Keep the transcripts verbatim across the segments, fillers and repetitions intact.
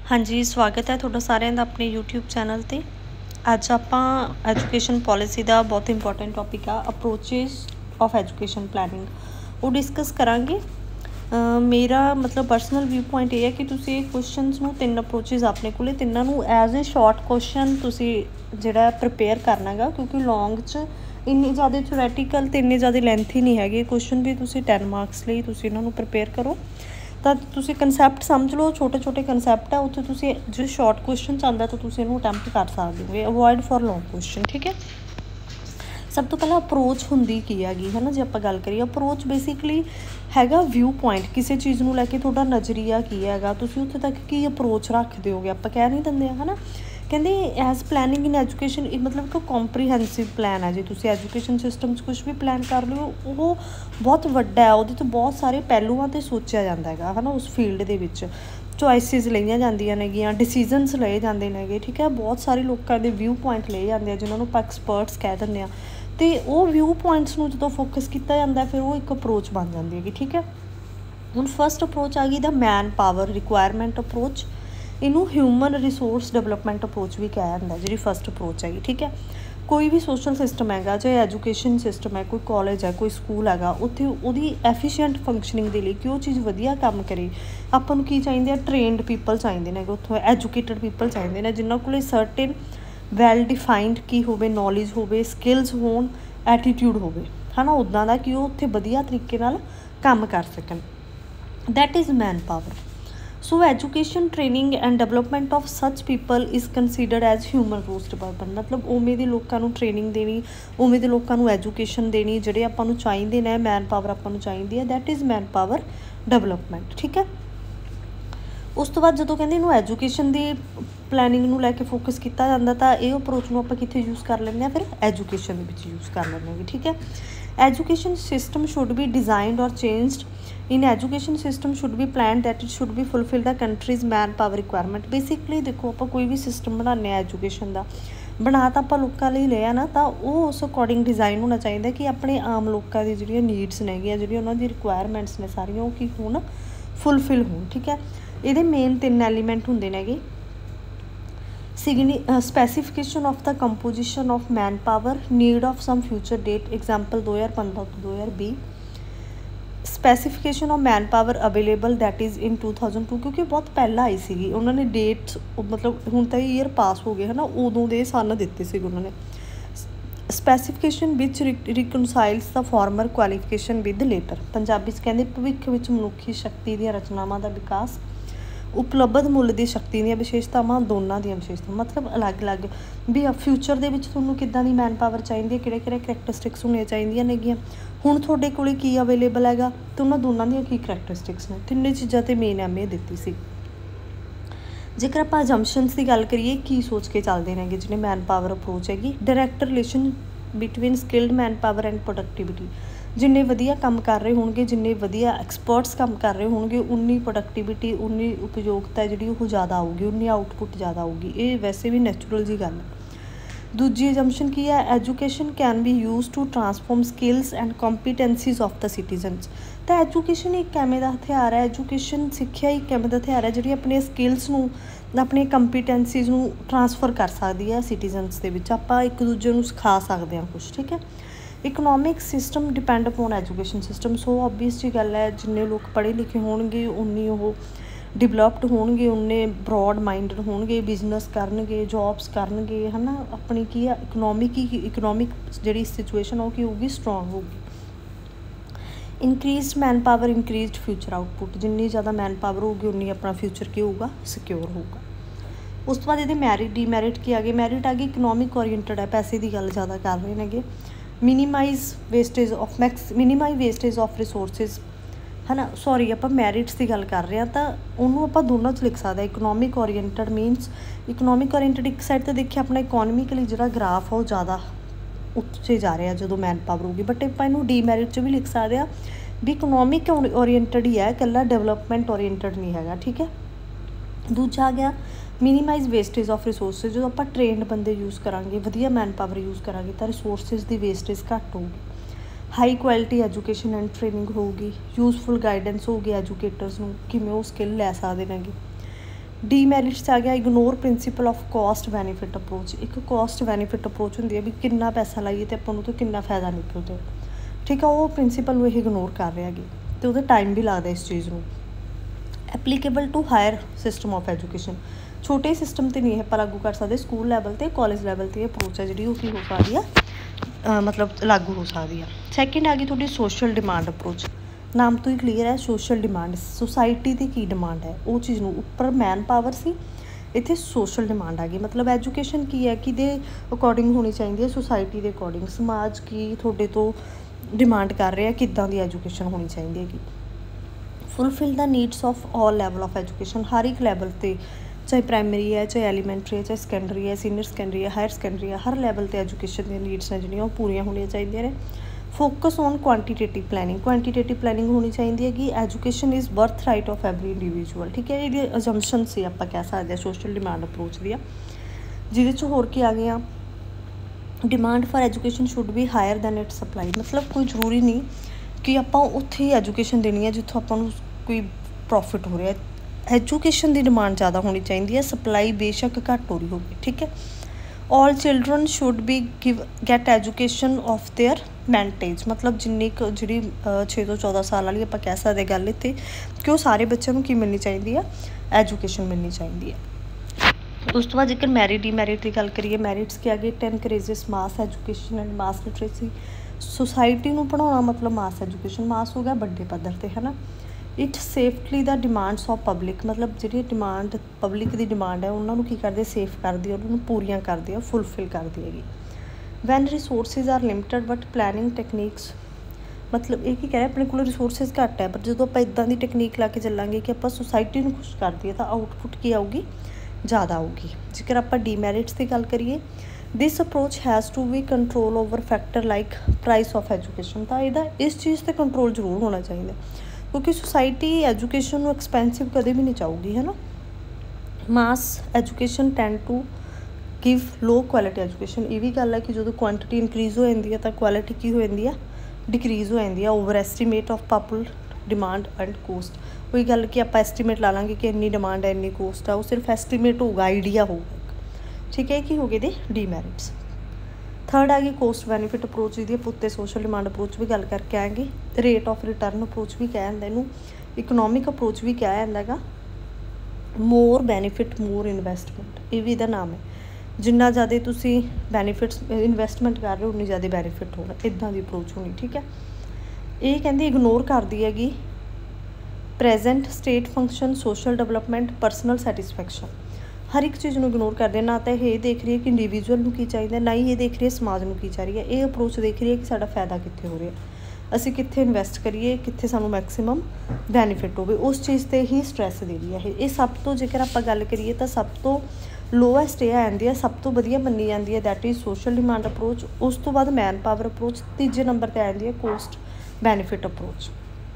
हाँ जी, स्वागत है तुहाडा सारिਆਂ ਦਾ ਆਪਣੇ यूट्यूब चैनल ਤੇ। ਅੱਜ ਆਪਾਂ ਐਜੂਕੇਸ਼ਨ ਪੋਲਿਸੀ ਦਾ ਬਹੁਤ ਇੰਪੋਰਟੈਂਟ ਟੌਪਿਕ ਆ ਅਪਰੋਚਿਸ ਆਫ ਐਜੂਕੇਸ਼ਨ ਪਲੈਨਿੰਗ ਉਹ ਡਿਸਕਸ ਕਰਾਂਗੇ। ਮੇਰਾ ਮਤਲਬ ਪਰਸਨਲ ਵਿਊ ਪੁਆਇੰਟ ਇਹ ਹੈ ਕਿ ਤੁਸੀਂ ਇਹ ਕੁਐਸਚਨਸ ਨੂੰ ਤਿੰਨ ਅਪਰੋਚਿਸ ਆਪਣੇ ਕੋਲੇ ਤਿੰਨਾਂ ਨੂੰ ਐਜ਼ ਏ ਸ਼ਾਰਟ ਕੁਐਸਚਨ ਤੁਸੀਂ ਜਿਹੜਾ ਪ੍ਰਪੇਅਰ ਕਰਨਾ ਹੈਗਾ, ਕਿਉਂਕਿ ਲੌਂਗ 'ਚ ਇੰਨੀ ਜ਼ਿਆਦਾ ਥਿਓਰੈਟੀਕਲ ਅਤੇ ਇੰਨੇ ਜ਼ਿਆਦਾ ਲੈਂਥੀ ਨਹੀਂ ਹੈਗੇ ਕੁਐਸਚਨ ਵੀ। ਤੁਸੀਂ ਟੈਨ ਮਾਰਕਸ ਲਈ ਤੁਸੀਂ ਇਹਨਾਂ ਨੂੰ ਪ੍ਰਪੇਅਰ ਕਰੋ ਤਾਂ ਤੁਸੀਂ ਕਨਸੈਪਟ ਸਮਝ ਲਓ, ਛੋਟੇ ਛੋਟੇ ਕਨਸੈਪਟ ਆ ਉੱਥੇ ਤੁਸੀਂ ਜੇ ਸ਼ਾਰਟ ਕੁਐਸਚਨ ਚਾਹੁੰਦਾ ਤਾਂ ਤੁਸੀਂ ਇਹਨੂੰ ਅਟੈਂਪਟ ਕਰ ਸਕਦੇ ਹੋ। ਅਵੋਇਡ ਫॉर ਲੌਂਗ ਕੁਐਸਚਨ, ਠੀਕ ਹੈ। ਸਭ ਤੋਂ ਪਹਿਲਾਂ ਅਪਰੋਚ ਹੁੰਦੀ ਕੀ ਹੈਗੀ ਹੈ ਨਾ, ਜੇ ਆਪਾਂ ਗੱਲ ਕਰੀਏ ਅਪਰੋਚ ਬੇਸਿਕਲੀ ਹੈਗਾ ਵਿਊ ਪੁਆਇੰਟ, ਕਿਸੇ ਚੀਜ਼ ਨੂੰ ਲੈ ਕੇ ਤੁਹਾਡਾ ਨਜ਼ਰੀਆ ਕੀ ਹੈਗਾ, ਤੁਸੀਂ ਉੱਥੇ ਤੱਕ ਕੀ ਅਪਰੋਚ ਰੱਖ ਦਿਓਗੇ। ਆਪਾਂ ਕਹਿ ਨਹੀਂ ਦਿੰਦੇ ਹੈ ਨਾ, ਕਹਿੰਦੇ ਐਜ਼ ਪਲੈਨਿੰਗ ਇਨ ਐਜੂਕੇਸ਼ਨ ਇਹ ਮਤਲਬ ਕਿ ਕੰਪਰੀਹੈਂਸਿਵ ਪਲਾਨ ਹੈ। ਜੇ ਤੁਸੀਂ ਐਜੂਕੇਸ਼ਨ ਸਿਸਟਮ 'ਚ ਕੁਛ ਵੀ ਪਲਾਨ ਕਰ ਲਿਓ ਉਹ ਬਹੁਤ ਵੱਡਾ ਹੈ, ਉਹਦੇ ਤੋਂ ਬਹੁਤ ਸਾਰੇ ਪਹਿਲੂਆਂ 'ਤੇ ਸੋਚਿਆ ਜਾਂਦਾ ਹੈਗਾ ਹੈ ਨਾ। ਉਸ ਫੀਲਡ ਦੇ ਵਿੱਚ ਚੋਇਸਿਸ ਲਈਆਂ ਜਾਂਦੀਆਂ ਨੇਗੀਆਂ, ਡਿਸੀਜ਼ਨਸ ਲਏ ਜਾਂਦੇ ਨੇਗੇ, ਠੀਕ ਹੈ। ਬਹੁਤ ਸਾਰੇ ਲੋਕਾਂ ਦੇ ਵਿਊ ਪੁਆਇੰਟ ਲਏ ਜਾਂਦੇ ਆ ਜਿਹਨਾਂ ਨੂੰ ਆਪਾਂ ਐਕਸਪਰਟਸ ਕਹਿ ਦਿੰਦੇ ਹਾਂ, ਅਤੇ ਉਹ ਵਿਊ ਪੁਆਇੰਟਸ ਨੂੰ ਜਦੋਂ ਫੋਕਸ ਕੀਤਾ ਜਾਂਦਾ ਫਿਰ ਉਹ ਇੱਕ ਅਪਰੋਚ ਬਣ ਜਾਂਦੀ ਹੈਗੀ, ਠੀਕ ਹੈ। ਹੁਣ ਫਸਟ ਅਪਰੋਚ ਆ ਗਈ the manpower requirement approach. ਇਹਨੂੰ ਹਿਊਮਨ ਰਿਸੋਰਸ ਡਿਵੈਲਪਮੈਂਟ ਅਪਰੋਚ ਵੀ ਕਿਹਾ ਜਾਂਦਾ, ਜਿਹੜੀ ਫਸਟ ਅਪਰੋਚ ਹੈਗੀ, ਠੀਕ ਹੈ। ਕੋਈ ਵੀ ਸੋਸ਼ਲ ਸਿਸਟਮ ਹੈਗਾ, ਚਾਹੇ ਐਜੂਕੇਸ਼ਨ ਸਿਸਟਮ ਹੈ, ਕੋਈ ਕਾਲਜ ਹੈ, ਕੋਈ ਸਕੂਲ ਹੈਗਾ, ਉੱਥੇ ਉਹਦੀ ਐਫੀਸ਼ੀਐਂਟ ਫੰਕਸ਼ਨਿੰਗ ਦੇ ਲਈ ਕਿ ਉਹ ਚੀਜ਼ ਵਧੀਆ ਕੰਮ ਕਰੇ ਆਪਾਂ ਨੂੰ ਕੀ ਚਾਹੀਦੇ ਆ, ਟ੍ਰੇਨਡ ਪੀਪਲ ਚਾਹੀਦੇ ਨੇ, ਉੱਥੋਂ ਐਜੂਕੇਟਡ ਪੀਪਲ ਚਾਹੀਦੇ ਨੇ ਜਿਨ੍ਹਾਂ ਕੋਲ ਸਰਟੇਨ ਵੈਲ ਡਿਫਾਈਨਡ ਕੀ ਹੋਵੇ, ਨੌਲੇਜ ਹੋਵੇ, ਸਕਿੱਲਸ ਹੋਣ, ਐਟੀਟਿਊਡ ਹੋਵੇ ਹੈ ਨਾ, ਉੱਦਾਂ ਦਾ ਕਿ ਉਹ ਉੱਥੇ ਵਧੀਆ ਤਰੀਕੇ ਨਾਲ ਕੰਮ ਕਰ ਸਕਣ। That is manpower. So education training and development of such people is considered as human resource development. ਮਤਲਬ ਉਵੇਂ ਦੇ ਲੋਕਾਂ ਨੂੰ ਟ੍ਰੇਨਿੰਗ ਦੇਣੀ, ਉਵੇਂ ਦੇ ਲੋਕਾਂ ਨੂੰ ਐਜੂਕੇਸ਼ਨ ਦੇਣੀ ਜਿਹੜੇ ਆਪਾਂ ਨੂੰ ਚਾਹੀਦੇ ਨੇ, ਮੈਨ ਪਾਵਰ ਆਪਾਂ ਨੂੰ ਚਾਹੀਦੀ ਹੈ। That is manpower development, ਠੀਕ ਹੈ। ਉਸ ਤੋਂ ਬਾਅਦ ਜਦੋਂ ਕਹਿੰਦੇ ਇਹਨੂੰ ਐਜੂਕੇਸ਼ਨ ਦੀ ਪਲੈਨਿੰਗ ਨੂੰ ਲੈ ਕੇ ਫੋਕਸ ਕੀਤਾ ਜਾਂਦਾ ਤਾਂ ਇਹ ਅਪਰੋਚ ਨੂੰ ਆਪਾਂ ਕਿੱਥੇ ਯੂਜ਼ ਕਰ ਲੈਂਦੇ ਹਾਂ, ਫਿਰ ਐਜੂਕੇਸ਼ਨ ਦੇ ਵਿੱਚ ਯੂਜ਼ ਕਰ ਲੈਂਦੇ ਹਾਂ, ਠੀਕ ਹੈ। Education system should be designed or changed in education system should be plan that it should be fulfil the country's manpower requirement. Basically ਦੇਖੋ ਆਪਾਂ ਕੋਈ ਵੀ ਸਿਸਟਮ ਬਣਾਉਂਦੇ ਹਾਂ ਐਜੂਕੇਸ਼ਨ ਦਾ, ਬਣਾ ਤਾਂ ਆਪਾਂ ਲੋਕਾਂ ਲਈ ਲਿਆ ਨਾ, ਤਾਂ ਉਹ ਉਸ ਅਕੋਰਡਿੰਗ ਡਿਜ਼ਾਈਨ ਹੋਣਾ ਚਾਹੀਦਾ ਕਿ ਆਪਣੇ ਆਮ ਲੋਕਾਂ ਦੀ ਜਿਹੜੀਆਂ ਨੀਡਸ ਨੇਗੀਆਂ, ਜਿਹੜੀਆਂ ਉਹਨਾਂ ਦੀ ਰਿਕੁਆਇਰਮੈਂਟਸ ਨੇ ਸਾਰੀਆਂ ਉਹ ਕੀ ਹੋਣ, ਫੁਲਫਿਲ ਹੋਣ, ਠੀਕ ਹੈ। ਇਹਦੇ ਮੇਨ ਤਿੰਨ ਐਲੀਮੈਂਟ ਹੁੰਦੇ ਨੇਗੇ। ਸਿਗਨੀ specification of the composition of manpower, need of some future date, example ਦੋ ਹਜ਼ਾਰ ਪੰਦਰਾਂ ਤੋਂ ਦੋ ਹਜ਼ਾਰ ਵੀਹ। Specification of manpower available that is in two thousand two, ਕਿਉਂਕਿ ਬਹੁਤ ਪਹਿਲਾਂ ਆਈ ਸੀਗੀ ਉਹਨਾਂ ਨੇ ਡੇਟ, ਮਤਲਬ ਹੁਣ ਤਾਂ ਈਅਰ ਪਾਸ ਹੋ ਗਏ ਹੈ ਨਾ, ਉਦੋਂ ਦੇ ਸੰਨ ਦਿੱਤੇ ਸੀਗੇ ਉਹਨਾਂ ਨੇ। ਸਪੈਸੀਫਿਕੇਸ਼ਨ ਵਿੱਚ reconciles the former qualification with later. Punjabi 'ਚ ਕਹਿੰਦੇ ਭਵਿੱਖ ਵਿੱਚ ਮਨੁੱਖੀ ਸ਼ਕਤੀ ਦੀਆਂ ਰਚਨਾਵਾਂ ਦਾ ਵਿਕਾਸ, ਉਪਲਬਧ ਮੁੱਲ ਦੀ ਸ਼ਕਤੀ ਦੀਆਂ ਵਿਸ਼ੇਸ਼ਤਾਵਾਂ, ਦੋਨਾਂ ਦੀਆਂ ਵਿਸ਼ੇਸ਼ਤਾਵਾਂ ਮਤਲਬ ਅਲੱਗ ਅਲੱਗ ਵੀ ਫਿਊਚਰ ਦੇ ਵਿੱਚ ਤੁਹਾਨੂੰ ਕਿੱਦਾਂ ਦੀ ਮੈਨ ਪਾਵਰ ਚਾਹੀਦੀ ਹੈ, ਕਿਹੜੇ ਕਿਹੜੇ ਕਰੈਕਟਰਿਸਟਿਕਸ ਹੋਣੀਆਂ ਚਾਹੀਦੀਆਂ ਨੇਗੀਆਂ, ਹੁਣ ਤੁਹਾਡੇ ਕੋਲ ਕੀ ਅਵੇਲੇਬਲ ਹੈਗਾ ਅਤੇ ਉਹਨਾਂ ਦੋਨਾਂ ਦੀਆਂ ਕੀ ਕਰੈਕਟਰਿਸਟਿਕਸ ਨੇ। ਤਿੰਨੇ ਚੀਜ਼ਾਂ 'ਤੇ ਮੇਨ ਅਹਿਮੀਅਤ ਦਿੱਤੀ ਸੀ। ਜੇਕਰ ਆਪਾਂ ਅਜੰਪਸ਼ਨਸ ਦੀ ਗੱਲ ਕਰੀਏ, ਕੀ ਸੋਚ ਕੇ ਚੱਲਦੇ ਨੇਗੇ ਜਿਹੜੇ ਮੈਨ ਪਾਵਰ ਅਪਰੋਚ ਹੈਗੀ, direct relation between skilled manpower and productivity. ਜਿੰਨੇ ਵਧੀਆ ਕੰਮ ਕਰ ਰਹੇ ਹੋਣਗੇ, ਜਿੰਨੇ ਵਧੀਆ ਐਕਸਪਰਟਸ ਕੰਮ ਕਰ ਰਹੇ ਹੋਣਗੇ, ਉਨੀ ਪ੍ਰੋਡਕਟੀਵਿਟੀ, ਉਨੀ ਉਪਯੋਗਤਾ ਜਿਹੜੀ ਉਹ ਜ਼ਿਆਦਾ ਆਊਗੀ, ਉਨੀ ਆਊਟਪੁੱਟ ਜ਼ਿਆਦਾ ਆਊਗੀ। ਇਹ ਵੈਸੇ ਵੀ ਨੈਚੁਰਲ ਜਿਹੀ ਗੱਲ ਹੈ। ਦੂਜੀ ਅਜੰਪਸ਼ਨ ਕੀ ਹੈ, education can be use to transform skills and competencies of the citizens. ਤਾਂ ਐਜੂਕੇਸ਼ਨ ਇੱਕ ਐਵੇਂ ਦਾ ਹਥਿਆਰ ਹੈ, ਐਜੂਕੇਸ਼ਨ ਸਿੱਖਿਆ ਇੱਕ ਐਵੇਂ ਦਾ ਹਥਿਆਰ ਹੈ ਜਿਹੜੀ ਆਪਣੀਆਂ ਸਕਿੱਲਸ ਨੂੰ, ਆਪਣੀਆਂ ਕੰਪੀਟੈਂਸੀਜ਼ ਨੂੰ ਟਰਾਂਸਫਰ ਕਰ ਸਕਦੀ ਹੈ ਸਿਟੀਜ਼ਨਸ ਦੇ ਵਿੱਚ। ਆਪਾਂ ਇੱਕ ਦੂਜੇ ਨੂੰ ਸਿਖਾ ਸਕਦੇ ਹਾਂ ਕੁਛ, ਠੀਕ ਹੈ। Economic system depend upon education system. So obvious ਜੀ ਗੱਲ ਹੈ, ਜਿੰਨੇ ਲੋਕ ਪੜ੍ਹੇ ਲਿਖੇ ਹੋਣਗੇ ਉਨੀ ਉਹ ਡਿਵੈਲਪਡ ਹੋਣਗੇ, ਉਨੇ ਬਰੋਡ ਮਾਈਂਡਡ ਹੋਣਗੇ, ਬਿਜ਼ਨਸ ਕਰਨਗੇ, ਜੋਬਸ ਕਰਨਗੇ ਹੈ ਨਾ। ਆਪਣੀ ਕੀ ਆ ਇਕਨੋਮਿਕ ਹੀ ਇਕਨੋਮਿਕ ਜਿਹੜੀ ਸਿਚੁਏਸ਼ਨ ਉਹ ਕੀ ਹੋਊਗੀ, ਸਟਰੋਂਗ ਹੋਊਗੀ। Increased man power increased future output. ਜਿੰਨੀ ਜ਼ਿਆਦਾ ਮੈਨ ਪਾਵਰ ਹੋਊਗੀ ਉਨੀ ਆਪਣਾ ਫਿਊਚਰ ਕੀ ਹੋਊਗਾ, ਸਿਕਿਓਰ ਹੋਊਗਾ। ਉਸ ਤੋਂ ਬਾਅਦ ਇਹਦੇ ਮੈਰਿਟ ਡੀਮੈਰਿਟ ਕੀ ਆ ਗਏ, ਮੈਰਿਟ ਆ ਗਈ ਇਕਨੋਮਿਕ ਓਰੀਐਂਟਡ ਹੈ, ਪੈਸੇ ਦੀ ਗੱਲ ਜ਼ਿਆਦਾ ਕਰ ਰਹੇ ਨੇਗੇ। Minimise wastage of max minimise wastage of resources ਹੈ ਨਾ, ਸੌਰੀ ਆਪਾਂ ਮੈਰਿਟਸ ਦੀ ਗੱਲ ਕਰ ਰਹੇ ਹਾਂ ਤਾਂ ਉਹਨੂੰ ਆਪਾਂ ਦੋਨਾਂ 'ਚ ਲਿਖ ਸਕਦੇ ਹਾਂ। Economic oriented means economic oriented ਇੱਕ ਸਾਈਡ 'ਤੇ ਦੇਖਿਆ ਆਪਣਾ ਇਕੋਨਮਿਕਲੀ ਜਿਹੜਾ ਗ੍ਰਾਫ ਆ ਉਹ ਜ਼ਿਆਦਾ ਉੱਚੇ ਜਾ ਰਿਹਾ ਜਦੋਂ ਮੈਨ ਪਾਵਰ ਹੋਊਗੀ, ਬਟ ਆਪਾਂ ਇਹਨੂੰ ਡੀਮੈਰਿਟ 'ਚ ਵੀ ਲਿਖ ਸਕਦੇ ਹਾਂ ਵੀ ਇਕਨੋਮਿਕ ਓਰੀਐਂਟਡ ਹੀ ਹੈ, ਇਕੱਲਾ ਡਿਵੈਲਪਮੈਂਟ ਓਰੀਐਂਟਡ ਨਹੀਂ ਹੈਗਾ, ਠੀਕ ਹੈ। ਦੂਜਾ ਆ ਗਿਆ ਮਿਨੀਮਾਈਜ਼ ਵੇਸਟੇਜ ਆਫ ਰਿਸੋਰਸਿਸ। ਜਦੋਂ ਆਪਾਂ ਟ੍ਰੇਨਡ ਬੰਦੇ ਯੂਜ਼ ਕਰਾਂਗੇ, ਵਧੀਆ ਮੈਨ ਪਾਵਰ ਯੂਜ਼ ਕਰਾਂਗੇ ਤਾਂ ਰਿਸੋਰਸਿਸ ਦੀ ਵੇਸਟੇਜ ਘੱਟ ਹੋਊਗੀ। High quality education and training ਹੋਊਗੀ, ਯੂਜ਼ਫੁਲ ਗਾਈਡੈਂਸ ਹੋਊਗੀ ਐਜੂਕੇਟਰਸ ਨੂੰ, ਕਿਵੇਂ ਉਹ ਸਕਿੱਲ ਲੈ ਸਕਦੇ ਨੇਗੇ। ਡੀਮੈਰਿट्स आ गया ignore principle of cost benefit approach. एक कॉस्ट बैनीफिट अप्रोच होंदी है भी कितना पैसा लाइए तो अपन तो कितना फायदा निकलता, ठीक है, वो प्रिंसीपल में इगनोर कर रहे हैं तो वो टाइम भी लगता इस चीज़ में। Applicable to higher system of education, छोटे सिस्टम तो नहीं आप लागू कर सकते, स्कूल लैवल पर कॉलेज लैवल पर अप्रोच है जी हो सकती है, मतलब लागू हो सकती है। सैकेंड आ गई थोड़ी सोशल डिमांड अप्रोच, नाम तो ही क्लीयर है सोशल डिमांड, सोसाइटी की की डिमांड है वो चीज़ में, उपर मैन पावर सी इत्थे सोशल डिमांड आ गई, मतलब एजुकेशन की है कि दे अकॉर्डिंग होनी चाहिए है, सोसाइटी के अकॉर्डिंग समाज की थोड़े तो डिमांड कर रहे हैं किदां दी एजुकेशन होनी चाहिए है। Fulfil the needs of all level of education, हर एक लैवल पर, चाहे प्राइमरी है, चाहे एलीमेंट्री है, चाहे सैकेंडरी है, सीनियर सैकेंडरी है, हायर सैकेंडरी है, हर लैवल पर एजुकेशन दी नीड्स ने जिहड़ियां पूरीआं होणियां चाहिए ने। Focus on quantitative planning, quantitative planning होनी चाहिए है कि education is birth right of every individual, ठीक है, ये अजम्पशन से आप कह सकते हैं सोशल डिमांड अप्रोच दी, जिहदे होर की आ गया demand for education should be higher than it supply, मतलब कोई जरूरी नहीं कि आप उत्थे ही एजुकेशन देनी है जितों आपां नूं कोई प्रॉफिट हो रहा है, एजुकेशन की डिमांड ज़्यादा होनी चाहिए है, सप्लाई बेशक घट हो रही होगी, ठीक है। All children should be give get education of their मैंटेज, मतलब जिन्नी जी छे तो चौदह साल वाली आप कह सकते गल इतने कि वो सारे बच्चों को मिलनी चाहिए है, एजुकेशन मिलनी चाहिए है। उस तो बाद जेकर मैरिट डीमैरिट की गल करिए, मैरिट्स के आगे encourages mass education and mass literacy, society में पढ़ाना मतलब मास एजुकेशन, मास हो गया बड़े पद्धर पर, है ना। It safely the demands of public, मतलब जी डिमांड पब्लिक की डिमांड है उन्होंने की करते सेफ करती है, उन्होंने पूरियां करती है, फुलफिल करती हैगी। When resources are limited but planning techniques, मतलब ये कह रहे अपने को रिसोर्सिज घट है पर जो आप इदा की टैकनीक ला के चलेंगे कि आप सोसाइटी को खुश कर दिए तो आउटपुट की आऊगी ज़्यादा आऊगी। जेकर आप डीमैरिट्स की गल करिए, this approach has to be control over factor like price of education, तो यदा इस चीज़ पर कंट्रोल जरूर होना चाहिए क्योंकि सोसाइटी एजुकेशन को एक्सपेंसिव कदे भी नहीं चाहूगी, है ना। Mass education tend to give low quality education, ये भी गल है कि जो क्वांटिटी इनक्रीज़ हो जाती है तो क्वालिटी की हो जाती है डिक्रीज़ हो जाती है। Over estimate of popular demand and cost, वही गल कि आप एस्टीमेट ला लेंगे कि इन्नी डिमांड है इन्नी कोस्ट है, वो सिर्फ एस्टीमेट होगा, आइडिया होगा, ठीक है, कि हो गए दे डीमैरिट्स। थर्ड आ गई कोस्ट बैनीफिट अप्रोच, जी उत्ते सोशल डिमांड अप्रोच भी गल करके आएंगे। रेट ऑफ रिटर्न अप्रोच भी कहा जाता है, इकनॉमिक अप्रोच भी कहा जाता है। मोर बैनीफिट मोर इन्वैसटमेंट, ये भी इसका नाम है, जिन्ना ज़्यादा तुसी बैनीफिट्स इन्वैसटमेंट कर रहे हो उन्नी ज़्यादा बैनीफिट होना, इदां की अप्रोच होनी, ठीक है। ये कहते इगनोर करती हैगी present state function, social development, personal satisfaction, हर एक चीज़ को इगनोर करते, ना तो ये देख रही है कि इंडिविजुअल को की चाहिए, ना ही ये देख रही है समाज को की चाहिए, ये अप्रोच देख रही है कि साडा फायदा कित्थे हो रहा है, असी कित्थे इन्वैसट करिए, कित्थे सानू मैक्सीमम बैनीफिट हो, उस चीज़ पर ही स्ट्रैस दे रही है। ये सब तो जेकर आप गल करिए तो सब तो लोएस्ट ये आ जाती है, सब तो वधिया मनी जाती है, that is social demand approach. उस तो बाद मैन पावर अप्रोच, तीजे नंबर पर आ जाती है कोस्ट बैनीफिट अप्रोच।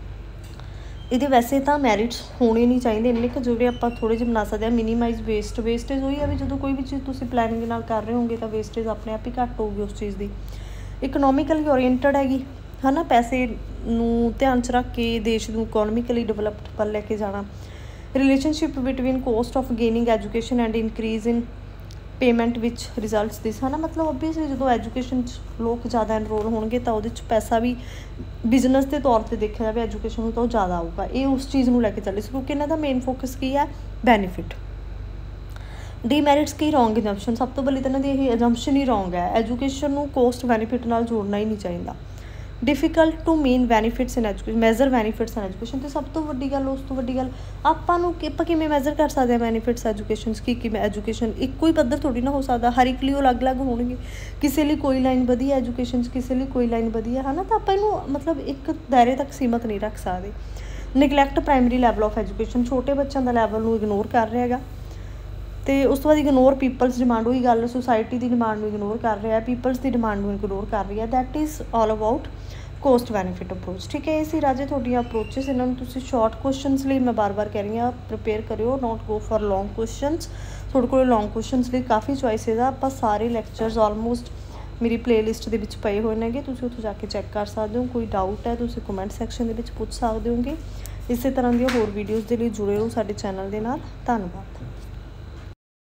ये वैसे तो मैरिट्स होने नहीं चाहिए इन्ने क जो आप थोड़े जिहे बना सकते हैं। मिनीमाइज वेस्ट, वेस्टेज वही है भी जो कोई भी चीज़ तुम प्लैनिंग नाल कर रहे होंगे तो वेस्टेज अपने आप ही घट होगी उस चीज़ की। इकनॉमिकली ओरिएंटड हैगी, है ना, पैसे नूं ध्यान च रख के देश नूं इकोनॉमिकली डिवलप्ड पर लैके जाना। Relationship between cost of gaining education and increase in payment which results this, है ना, मतलब ओबीअसली जो एजुकेशन लोग ज़्यादा एनरोल होंगे तो वो पैसा भी बिजनेस के तौर पर देखा जाए एजुकेशन तो ज़्यादा आऊगा, ये उस चीज़ को लैके चले क्योंकि इन्हों का मेन फोकस की है बैनीफिट। डीमैरिट्स की रॉन्ग एजम्पशन, सब तो पहले तो इन्हों की एजम्पशन ही रॉन्ग है, एजुकेशन को कोस्ट बैनीफिट नाल जोड़ना ही नहीं चाहिए। Difficult to mean benefits in education, major benefits in education, तो सब तो वड्डी गल उस तो वड्डी गल आपां नूं कि आपां किवें मैजर कर सकते हैं बैनीफिट्स एजुकेशन की, कि एजुकेशन एक ही पद्धर थोड़ी ना हो सकता, हर एक लिए अलग अलग होणगे, किसी लिए कोई लाइन वधिया एजुकेशन, किसी लिए कोई लाइन वधिया, है ना, तो आपां इहनूं मतलब एक दायरे तक सीमित नहीं रख सकते। Neglect primary level of education, छोटे बच्चों का लैवल नूं इगनोर कर रहा है। तो उस तो बाद इगनोर पीपल्स डिमांड, वही गल सोसाइटी की डिमांड को इगनोर कर रहा है, पीपल्स की डिमांड को इगनोर कर रही है, that is all about cost benefit approach, ठीक है। इसी राजे थोड़ियां अप्रोचेस, इन्होंने तुसी शॉर्ट क्वेश्चनस लिए मैं बार बार कह रही हाँ प्रिपेयर करियो, not go for long questions, थोड़े को लॉन्ग क्वेश्चनस लिए काफ़ी चॉइसिस आ, आप सारे लैक्चरस ऑलमोस्ट मेरी प्ले लिस्ट के पे हुए हैं, तुम उत्थे जाके चैक कर सकते हो, कोई डाउट है तो कमेंट सैक्शन के पूछ सकते होगे। इस तरह दी होर वीडियोज़ के लिए जुड़े रहो साडे चैनल के नाल। धन्यवाद।